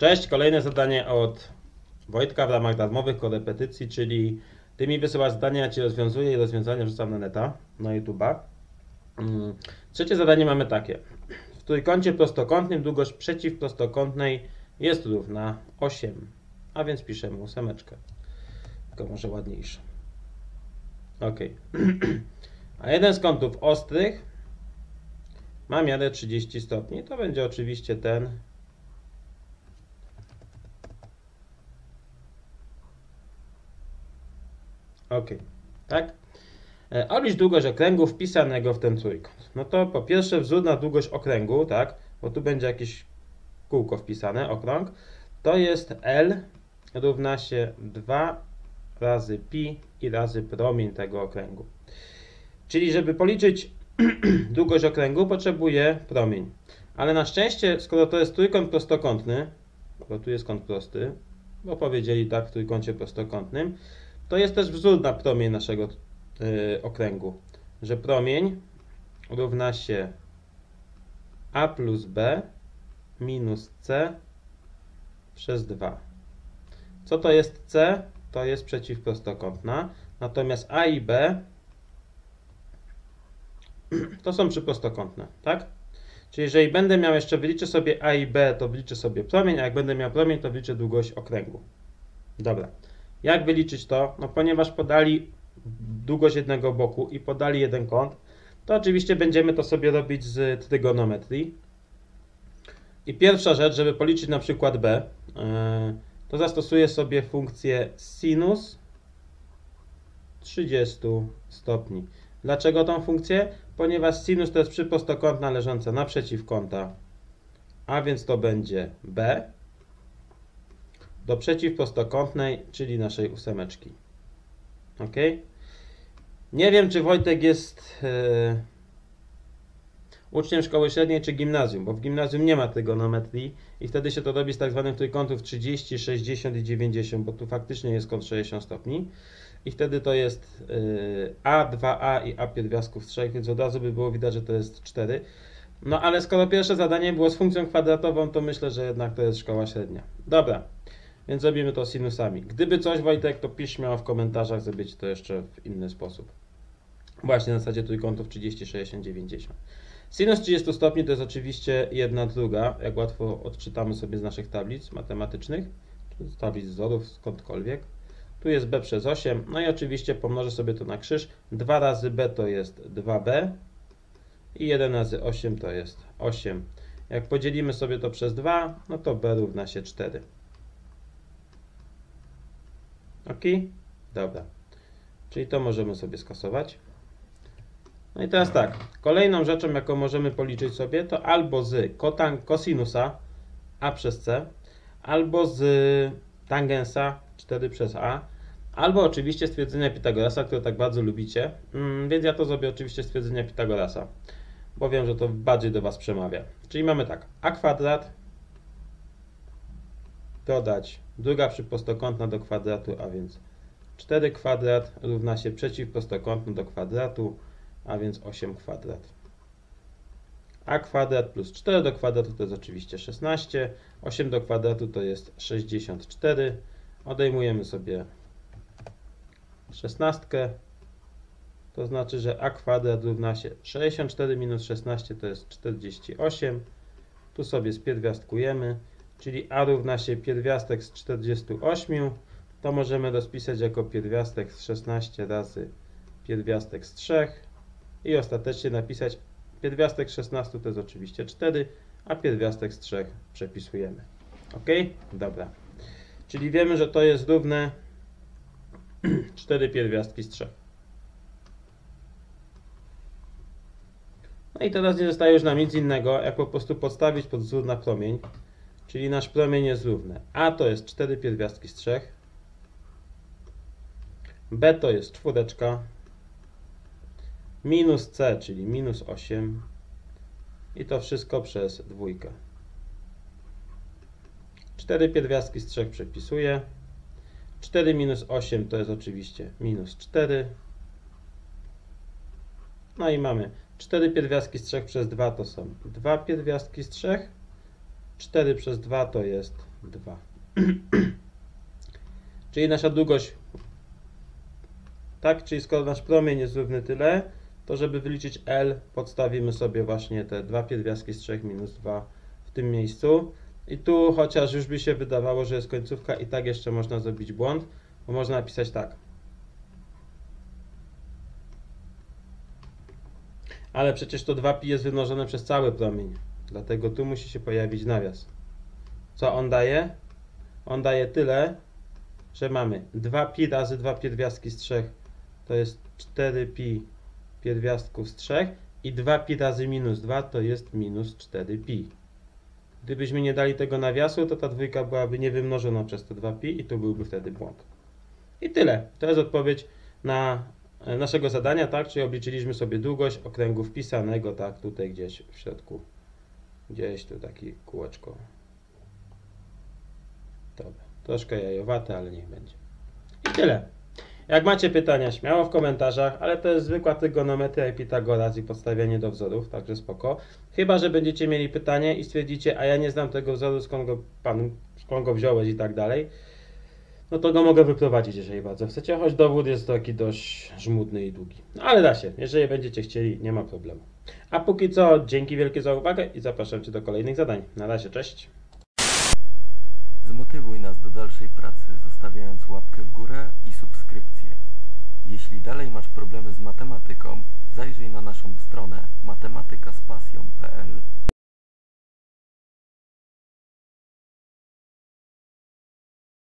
Cześć, kolejne zadanie od Wojtka w ramach darmowych korepetycji, czyli ty mi wysyłasz zadania, ja ci rozwiązuję i rozwiązanie wrzucam na neta, na YouTube'a. Trzecie zadanie mamy takie. W trójkącie prostokątnym długość przeciwprostokątnej jest równa 8, a więc piszemy 8. Tylko może ładniejsze. Ok. A jeden z kątów ostrych ma miarę 30 stopni. To będzie oczywiście ten. Ok, tak? Oblicz długość okręgu wpisanego w ten trójkąt. No to po pierwsze wzór na długość okręgu, tak? Bo tu będzie jakieś kółko wpisane, okrąg. To jest L równa się 2 razy pi i razy promień tego okręgu. Czyli żeby policzyć długość okręgu, potrzebuję promień. Ale na szczęście, skoro to jest trójkąt prostokątny, bo tu jest kąt prosty, bo powiedzieli tak w trójkącie prostokątnym, to jest też wzór na promień naszego okręgu, że promień równa się a plus b minus c przez 2. Co to jest c? To jest przeciwprostokątna, natomiast a i b to są przyprostokątne, tak? Czyli jeżeli będę miał jeszcze, wyliczę sobie a i b, to wyliczę sobie promień, a jak będę miał promień, to wyliczę długość okręgu. Dobra. Jak wyliczyć to? No ponieważ podali długość jednego boku i podali jeden kąt, to oczywiście będziemy to sobie robić z trygonometrii. I pierwsza rzecz, żeby policzyć na przykład b, to zastosuję sobie funkcję sinus 30 stopni. Dlaczego tą funkcję? Ponieważ sinus to jest przyprostokątna leżąca naprzeciw kąta, a więc to będzie b do przeciwprostokątnej, czyli naszej 8. Ok? Nie wiem, czy Wojtek jest uczniem szkoły średniej czy gimnazjum, bo w gimnazjum nie ma trygonometrii i wtedy się to robi z tak zwanych trójkątów 30, 60 i 90, bo tu faktycznie jest kąt 60 stopni. I wtedy to jest a, 2a i a pierwiastków 3, więc od razu by było widać, że to jest 4. No ale skoro pierwsze zadanie było z funkcją kwadratową, to myślę, że jednak to jest szkoła średnia. Dobra, więc robimy to sinusami. Gdyby coś, Wojtek, to pisz śmiało w komentarzach, zrobić to jeszcze w inny sposób. Właśnie na zasadzie trójkątów 30, 60, 90. Sinus 30 stopni to jest oczywiście 1/2, jak łatwo odczytamy sobie z naszych tablic matematycznych, z tablic wzorów, skądkolwiek. Tu jest b przez 8, no i oczywiście pomnożę sobie to na krzyż. 2 razy b to jest 2b i 1 razy 8 to jest 8. Jak podzielimy sobie to przez 2, no to b równa się 4. Ok? Dobra. Czyli to możemy sobie skasować. No i teraz tak, kolejną rzeczą, jaką możemy policzyć sobie, to albo z kosinusa a przez c, albo z tangensa 4 przez a, albo oczywiście stwierdzenia Pitagorasa, które tak bardzo lubicie, więc ja to zrobię oczywiście stwierdzenia Pitagorasa, bo wiem, że to bardziej do Was przemawia. Czyli mamy tak, a kwadrat dodać druga przyprostokątna do kwadratu, a więc 4 kwadrat równa się przeciwprostokątna do kwadratu, a więc 8 kwadrat. A kwadrat plus 4 do kwadratu to jest oczywiście 16, 8 do kwadratu to jest 64, odejmujemy sobie 16, to znaczy, że a kwadrat równa się 64 minus 16 to jest 48, tu sobie spierwiastkujemy, czyli a równa się pierwiastek z 48, to możemy rozpisać jako pierwiastek z 16 razy pierwiastek z 3 i ostatecznie napisać pierwiastek 16 to jest oczywiście 4, a pierwiastek z 3 przepisujemy. Ok? Dobra. Czyli wiemy, że to jest równe 4 pierwiastki z 3. No i teraz nie zostaje już nam nic innego, jak po prostu podstawić pod wzór na promień. Czyli nasz promień jest równy. A to jest 4 pierwiastki z 3. B to jest 4. Minus c, czyli minus 8. I to wszystko przez 2. 4 pierwiastki z 3 przepisuję. 4 minus 8 to jest oczywiście minus 4. No i mamy 4 pierwiastki z 3 przez 2 to są 2 pierwiastki z 3. 4 przez 2 to jest 2. Czyli nasza długość, tak, czyli skoro nasz promień jest równy tyle, to żeby wyliczyć L, podstawimy sobie właśnie te 2 pierwiastki z 3 minus 2 w tym miejscu. I tu, chociaż już by się wydawało, że jest końcówka, i tak jeszcze można zrobić błąd, bo można napisać tak. Ale przecież to 2pi jest wymnożone przez cały promień, dlatego tu musi się pojawić nawias. Co on daje? On daje tyle, że mamy 2pi razy 2 pierwiastki z 3, to jest 4pi pierwiastków z 3 i 2pi razy minus 2 to jest minus 4pi. Gdybyśmy nie dali tego nawiasu, to ta dwójka byłaby niewymnożona przez te 2pi i tu byłby wtedy błąd. I tyle. To jest odpowiedź na naszego zadania, tak? Czyli obliczyliśmy sobie długość okręgu wpisanego, tak? Tutaj gdzieś w środku. Gdzieś tu takie kółeczko. Dobra. Troszkę jajowate, ale niech będzie. I tyle. Jak macie pytania, śmiało w komentarzach, ale to jest zwykła trygonometria i Pitagoras i podstawianie do wzorów, także spoko. Chyba że będziecie mieli pytanie i stwierdzicie, a ja nie znam tego wzoru, skąd go wziąłeś i tak dalej, no to go mogę wyprowadzić, jeżeli bardzo chcecie, choć dowód jest taki dość żmudny i długi. No ale da się, jeżeli będziecie chcieli, nie ma problemu. A póki co, dzięki wielkie za uwagę i zapraszam Cię do kolejnych zadań. Na razie, cześć! Zmotywuj nas do dalszej pracy, zostawiając łapkę w górę i subskrypcję. Jeśli dalej masz problemy z matematyką, zajrzyj na naszą stronę matematykaspasją.pl.